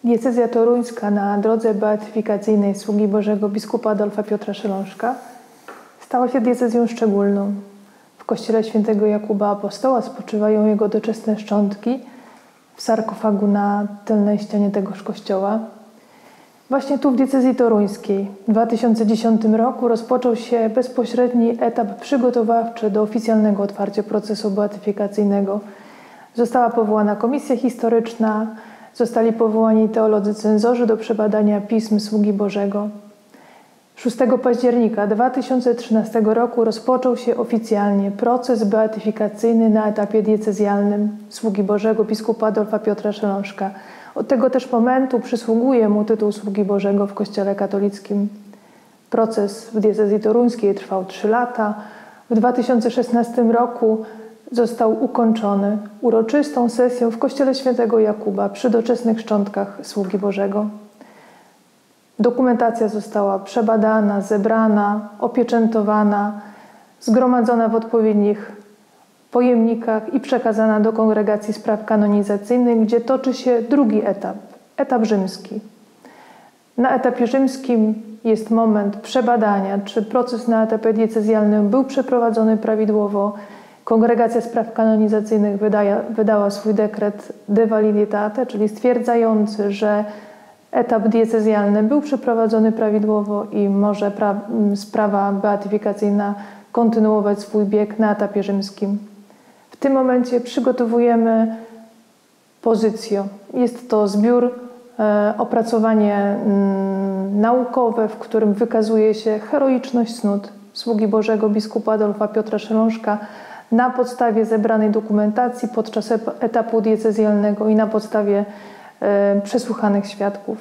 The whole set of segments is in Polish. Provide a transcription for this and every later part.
Diecezja toruńska na drodze beatyfikacyjnej sługi Bożego biskupa Adolfa Piotra Szelążka stała się diecezją szczególną. W kościele świętego Jakuba Apostoła spoczywają jego doczesne szczątki w sarkofagu na tylnej ścianie tegoż kościoła. Właśnie tu w diecezji toruńskiej w 2010 roku rozpoczął się bezpośredni etap przygotowawczy do oficjalnego otwarcia procesu beatyfikacyjnego. Została powołana komisja historyczna, zostali powołani teolodzy cenzorzy do przebadania pism sługi Bożego. 6 października 2013 roku rozpoczął się oficjalnie proces beatyfikacyjny na etapie diecezjalnym sługi Bożego biskupa Adolfa Piotra Szelążka. Od tego też momentu przysługuje mu tytuł sługi Bożego w Kościele katolickim. Proces w diecezji toruńskiej trwał 3 lata. W 2016 roku został ukończony uroczystą sesją w Kościele świętego Jakuba przy doczesnych szczątkach sługi Bożego. Dokumentacja została przebadana, zebrana, opieczętowana, zgromadzona w odpowiednich pojemnikach i przekazana do Kongregacji Spraw Kanonizacyjnych, gdzie toczy się drugi etap, etap rzymski. Na etapie rzymskim jest moment przebadania, czy proces na etapie diecezjalnym był przeprowadzony prawidłowo. Kongregacja Spraw Kanonizacyjnych wydała swój dekret de validitate, czyli stwierdzający, że etap diecezjalny był przeprowadzony prawidłowo i może sprawa beatyfikacyjna kontynuować swój bieg na etapie rzymskim. W tym momencie przygotowujemy pozycję. Jest to zbiór, opracowanie naukowe, w którym wykazuje się heroiczność cnót sługi Bożego biskupa Adolfa Piotra Szelążka na podstawie zebranej dokumentacji podczas etapu diecezjalnego i na podstawie przesłuchanych świadków.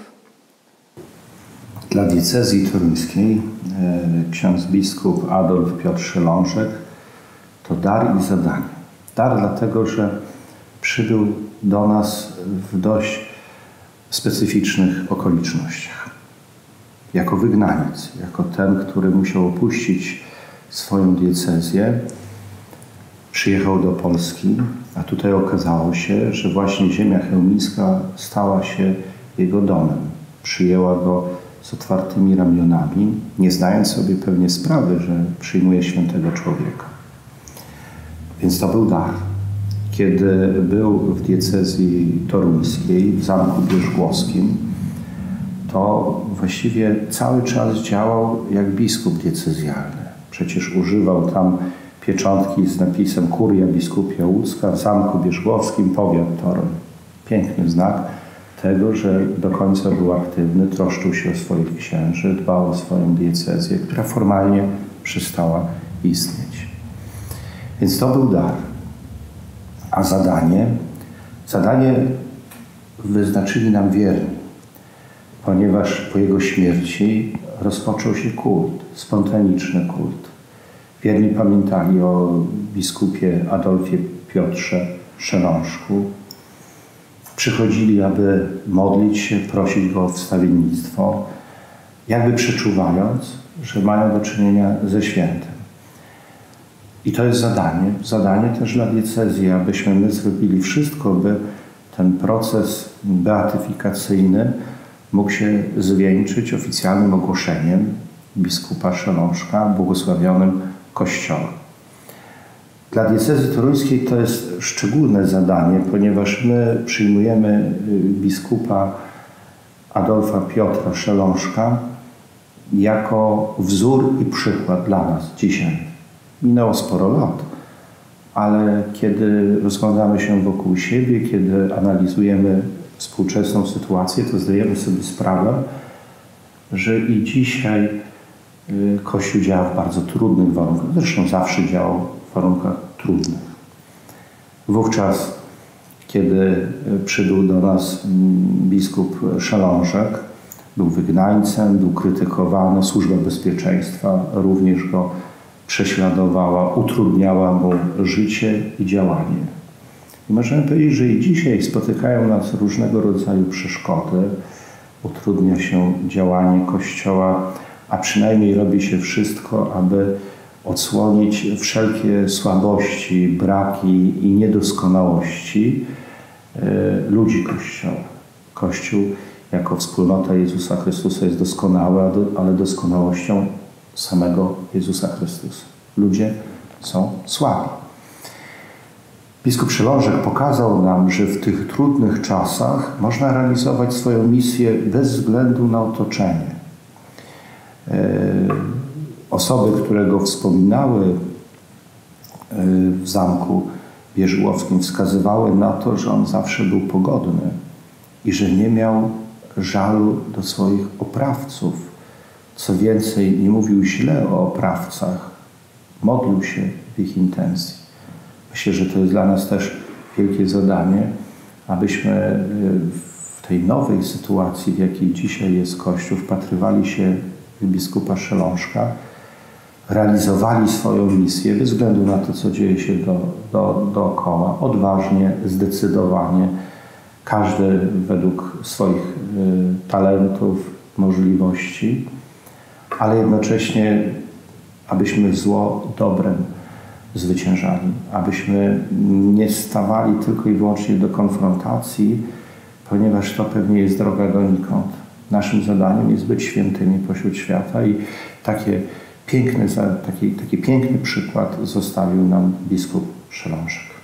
Dla diecezji toruńskiej ksiądz biskup Adolf Piotr Szelążek to dar i zadanie. Dar dlatego, że przybył do nas w dość specyficznych okolicznościach. Jako wygnaniec, jako ten, który musiał opuścić swoją diecezję, przyjechał do Polski, a tutaj okazało się, że właśnie ziemia chełmińska stała się jego domem. Przyjęła go z otwartymi ramionami, nie zdając sobie pewnie sprawy, że przyjmuje świętego człowieka. Więc to był dar. Kiedy był w diecezji toruńskiej, w Zamku Bierzgłowskim, to właściwie cały czas działał jak biskup diecezjalny. Przecież używał tam pieczątki z napisem Kuria Biskupia Łódzka w Zamku Bierzgłowskim, powiat Toruń. Piękny znak tego, że do końca był aktywny, troszczył się o swoich księży, dbał o swoją diecezję, która formalnie przestała istnieć. Więc to był dar. A zadanie wyznaczyli nam wierni, ponieważ po jego śmierci rozpoczął się kult, spontaniczny kult. Wierni pamiętali o biskupie Adolfie Piotrze Szelążku. Przychodzili, aby modlić się, prosić go o wstawiennictwo, jakby przeczuwając, że mają do czynienia ze świętym. I to jest zadanie też dla diecezji, abyśmy my zrobili wszystko, by ten proces beatyfikacyjny mógł się zwieńczyć oficjalnym ogłoszeniem biskupa Szelążka, błogosławionym Kościołem. Dla diecezji toruńskiej to jest szczególne zadanie, ponieważ my przyjmujemy biskupa Adolfa Piotra Szelążka jako wzór i przykład dla nas dzisiaj. Minęło sporo lat, ale kiedy rozglądamy się wokół siebie, kiedy analizujemy współczesną sytuację, to zdajemy sobie sprawę, że i dzisiaj Kościół działa w bardzo trudnych warunkach. Zresztą zawsze działał w warunkach trudnych. Wówczas, kiedy przybył do nas biskup Szelążek, był wygnańcem, był krytykowany, Służba Bezpieczeństwa również go prześladowała, utrudniała mu życie i działanie. I możemy powiedzieć, że i dzisiaj spotykają nas różnego rodzaju przeszkody, utrudnia się działanie Kościoła, a przynajmniej robi się wszystko, aby odsłonić wszelkie słabości, braki i niedoskonałości ludzi Kościoła. Kościół jako wspólnota Jezusa Chrystusa jest doskonała, ale doskonałością samego Jezusa Chrystusa. Ludzie są słabi. Biskup Przylążek pokazał nam, że w tych trudnych czasach można realizować swoją misję bez względu na otoczenie. Osoby, które go wspominały w zamku wieżyłowskim, wskazywały na to, że on zawsze był pogodny i że nie miał żalu do swoich oprawców. Co więcej, nie mówił źle o oprawcach, modlił się w ich intencji. Myślę, że to jest dla nas też wielkie zadanie, abyśmy w tej nowej sytuacji, w jakiej dzisiaj jest Kościół, wpatrywali się w biskupa Szelążka, realizowali swoją misję bez względu na to, co dzieje się dookoła, odważnie, zdecydowanie, każdy według swoich talentów, możliwości, ale jednocześnie, abyśmy zło dobrem zwyciężali, abyśmy nie stawali tylko i wyłącznie do konfrontacji, ponieważ to pewnie jest droga donikąd. Naszym zadaniem jest być świętymi pośród świata i taki piękny przykład zostawił nam biskup Przylążek.